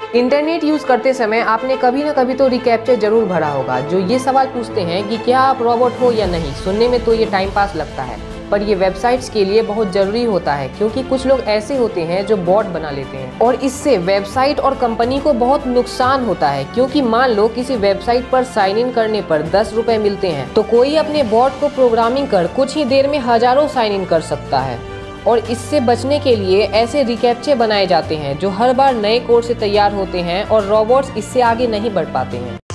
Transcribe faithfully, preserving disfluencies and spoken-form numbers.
Internet use करते समय आपने कभी न कभी तो रिकैप्चर जरूर भरा होगा, जो ये सवाल पूछते हैं कि क्या आप रोबोट हो या नहीं। सुनने में तो ये टाइम पास लगता है, पर ये वेबसाइट्स के लिए बहुत जरूरी होता है, क्योंकि कुछ लोग ऐसे होते हैं जो बॉट बना लेते हैं और इससे वेबसाइट और कंपनी को बहुत नुकसान होता है। क्योंकि मान लो किसी वेबसाइट पर साइन इन करने पर दस रुपए मिलते हैं, तो कोई अपने बॉट को प्रोग्रामिंग कर कुछ ही देर में हजारों साइन इन कर सकता है। और इससे बचने के लिए ऐसे रिकैप्चे बनाए जाते हैं जो हर बार नए कोड से तैयार होते हैं और रोबोट्स इससे आगे नहीं बढ़ पाते हैं।